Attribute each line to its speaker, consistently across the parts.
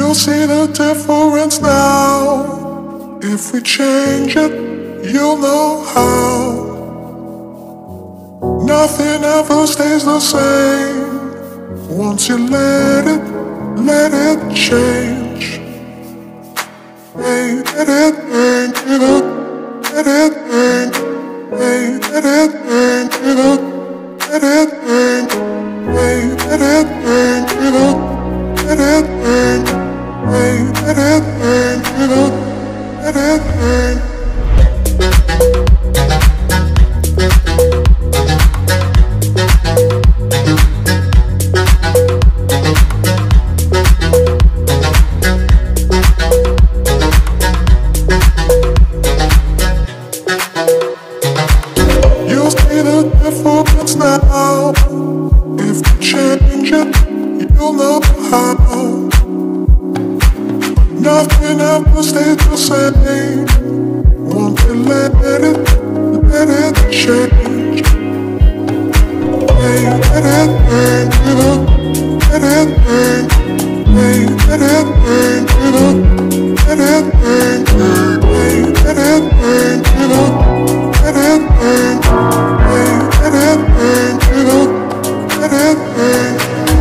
Speaker 1: You'll see the difference now. If we change it, you'll know how. Nothing ever stays the same. Once you let it change. Hey, let it change, let it change. Hey, let it change, let it change. Hey, let it change, let it change. Hey, let it change, let it change. You'll see the difference now. If you change it, you'll know how. Nothing ever stays the same. Won't you let it change? Hey, let it change, let it change. Hey, let it change, let it change. Hey, let it change, let it change. Hey, let it change, let it change.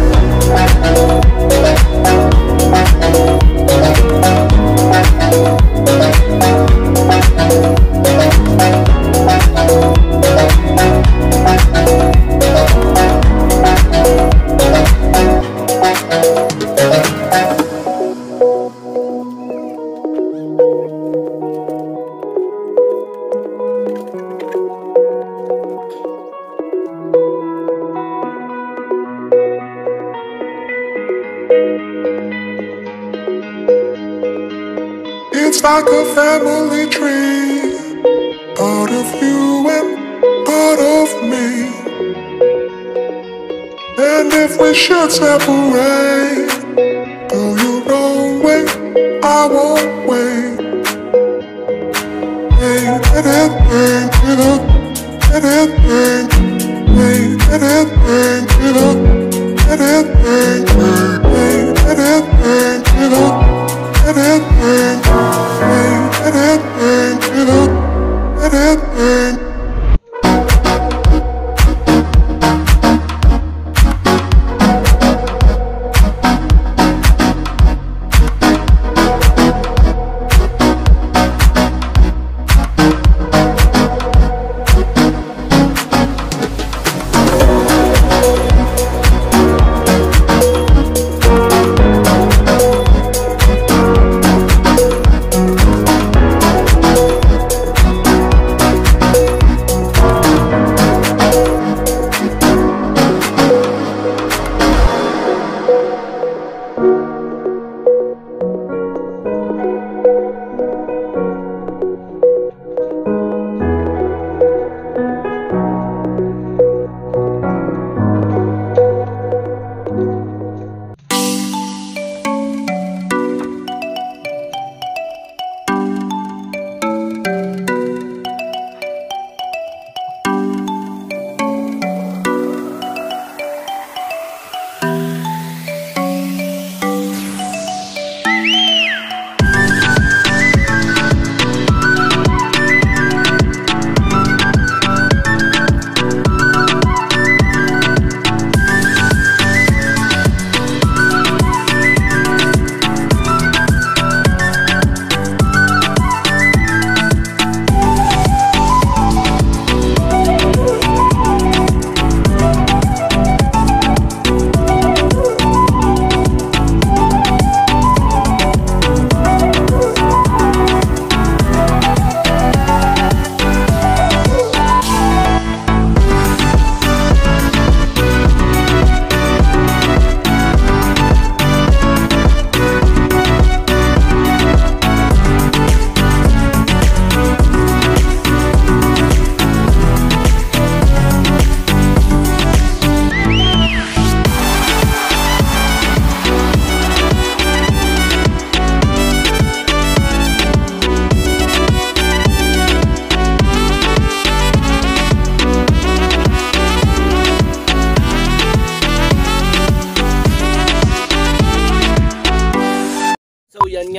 Speaker 1: It's like a family tree, part of you and part of me. And if we should separate, go your own way, I won't wait. Hey, let it change, let it change. Hey, let it change, let it change. Hey, let it change, let it change. Hey, let it change, let it change.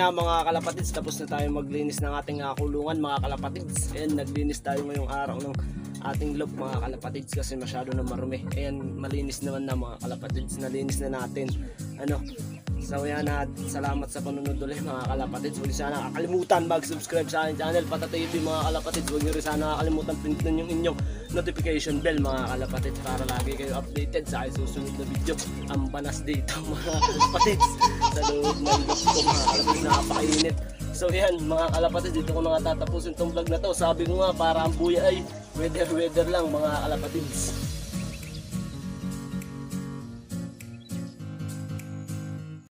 Speaker 2: ayan mga kalapatids, tapos na tayo maglinis ng ating kulungan mga kalapatids. Ayan, naglinis tayo ngayong araw ng ating loob mga kalapatids kasi masyado na marumi. Ayan, malinis naman na mga kalapatids, nalinis na natin. So yan, salamat sa panunod ulit mga kalapatids. Huwag sana kakalimutan mag-subscribe sa aking channel Pata TV mga kalapatids. Huwag nyo rin sana kakalimutan pindutin yung inyong notification bell mga kalapatids para lagi kayo updated sa aking susunod na video. Ang banas dito mga kalapatids sa loob ng loob ko mga kalapatids, napakainit. So yan mga kalapatids, dito ko na nga tatapusin tong vlog na to. Sabi ko nga para ang buya ay weather lang mga kalapatids.